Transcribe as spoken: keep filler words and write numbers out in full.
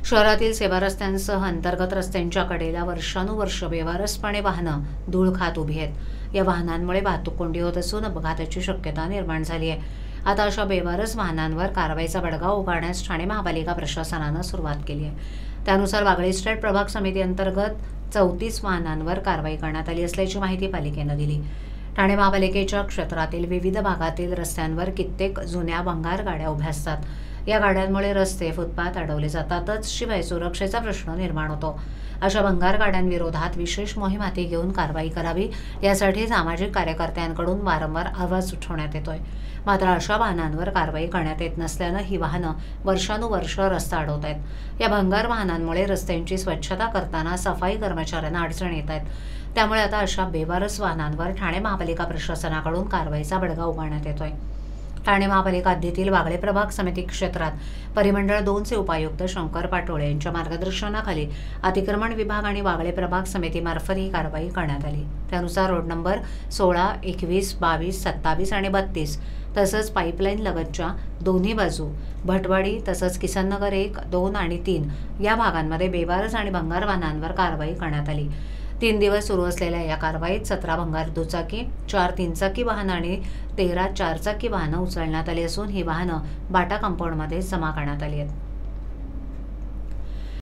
शहरातील सेवा रस्त्यांसह अंतर्गत रस्त्यांच्या कडेला वर्षानुवर्ष बेवारसपणे वाहनं धूळ खात उभी आहेत। या वाहनांमुळे वाहतूक कोंडी होत असून अपघाताची शक्यता निर्माण झाली आहे। आता अशा बेवारस वाहनांवर कारवाईचा बडगा उगारण्यास ठाणे महापालिका प्रशासनानं सुरुवात केली आहे। त्यानुसार वागळे इस्टेट प्रभाग समिती अंतर्गत चौतीस वाहनांवर कारवाई करण्यात आली असल्याची माहिती पालिकेनं दिली। ठाणे महापालिकेच्या क्षेत्रातील विविध भागातील रस्त्यांवर कित्येक जुन्या भंगार गाड्या उभ्या असतात। या गाड्यांमुळे रस्ते फुटपाथ अडवले जातातच, शिवाय सुरक्षेचा प्रश्न निर्माण होतो। अशा भंगार गाड्यांविरोधात विशेष मोहीम हाती घेऊन कारवाई करावी, यासाठी सामाजिक कार्यकर्त्यांकडून वारंवार आवाज उठवण्यात येतोय। मात्र अशा वाहनांवर कारवाई करण्यात येत नसल्यानं ही वाहनं वर्षानुवर्ष रस्ता अडवत आहेत। या भंगार वाहनांमुळे रस्त्यांची स्वच्छता करताना सफाई कर्मचाऱ्यांना अडचण येत आहेत। त्यामुळे आता अशा बेवारस वाहनांवर ठाणे महापालिका प्रशासनाकडून कारवाईचा बडगा उगारण्यात येतोय। ठाणे महापालिका हद्दीतील वागळे प्रभाग समिती क्षेत्रात परिमंडळ दोनचे उपायुक्त शंकर पाटोळे यांच्या मार्गदर्शनाखाली अतिक्रमण विभाग आणि वागळे प्रभाग समितीमार्फत ही कारवाई करण्यात आली। त्यानुसार रोड नंबर सोळा, एकवीस, बावीस, सत्तावीस आणि बत्तीस तसंच पाईपलाईन लगतच्या दोन्ही बाजू, भटवाडी तसंच किसननगर एक, दोन आणि तीन या भागांमध्ये बेवारस आणि भंगार वाहनांवर कारवाई करण्यात आली। तीन दिवस सुरू असलेल्या या कारवाईत सतरा भंगार दुचाकी, चार तीनचाकी वाहनं आणि तेरा चारचाकी वाहनं उचलण्यात आली असून ही वाहनं बाटा कंपाऊंडमध्ये जमा करण्यात आली आहेत।